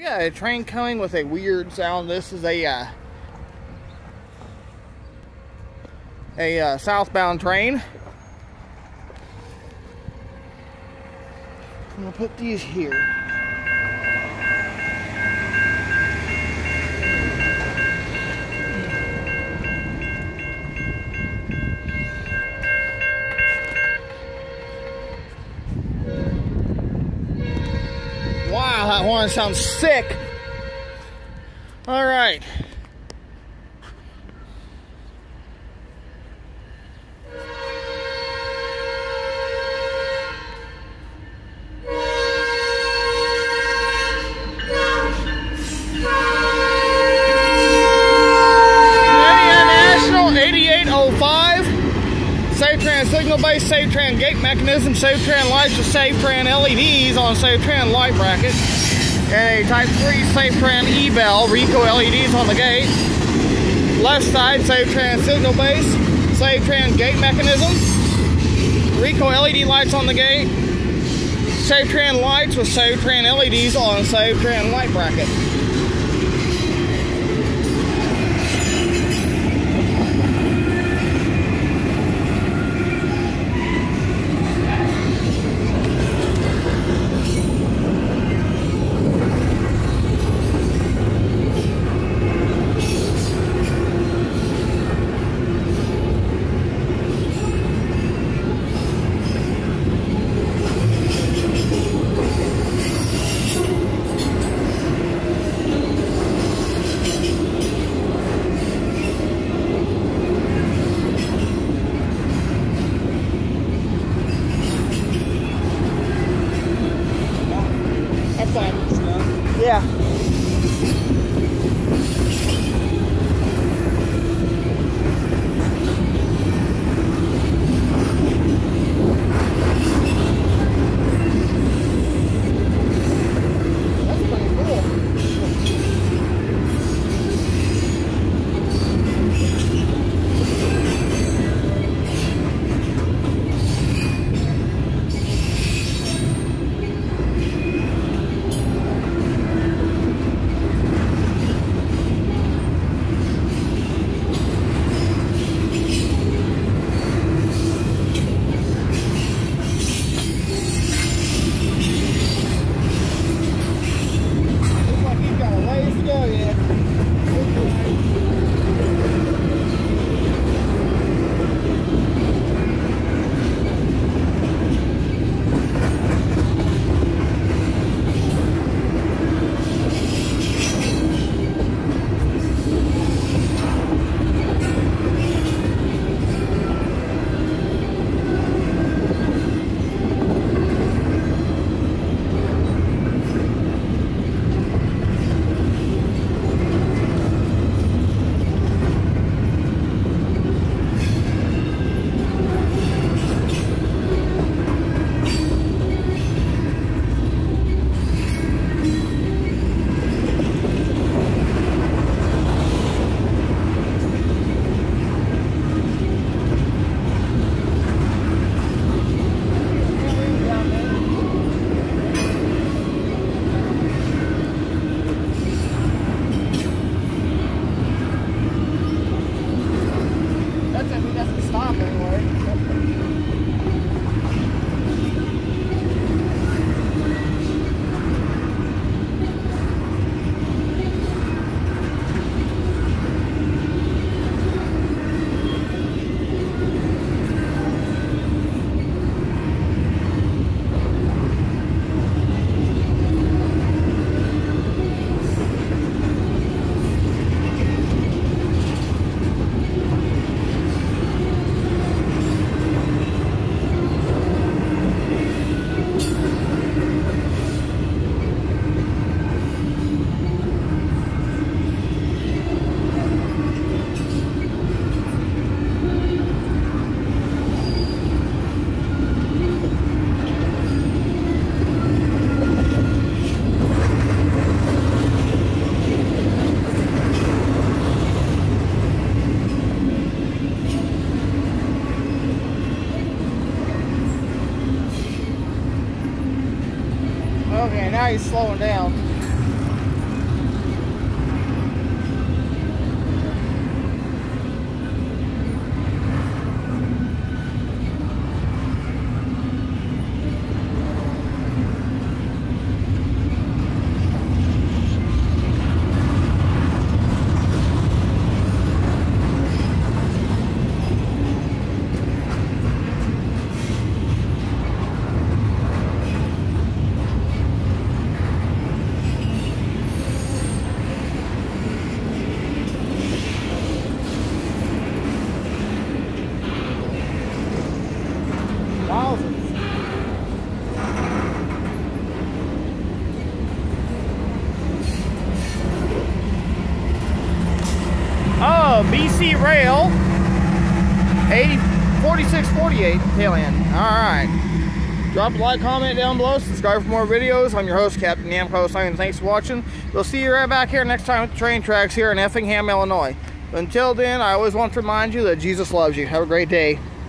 We got a train coming with a weird sound. This is a southbound train. I'm gonna put these here. Wow, that horn sounds sick. All right. Safetran signal base, Safetran gate mechanism, Safetran lights with Safetran LEDs on Safetran light bracket, and a Type 3 Safetran Ebell reco LEDs on the gate. Left side, Safetran signal base, Safetran gate mechanism, reco LED lights on the gate, Safetran lights with Safetran LEDs on Safetran light bracket. Yeah. Okay, now he's slowing down. BC rail 4648 tail end. Alright. Drop a like, comment down below, subscribe for more videos. I'm your host, Captain Namco, signing. Thanks for watching. We'll see you right back here next time at the train tracks here in Effingham, Illinois. Until then, I always want to remind you that Jesus loves you. Have a great day.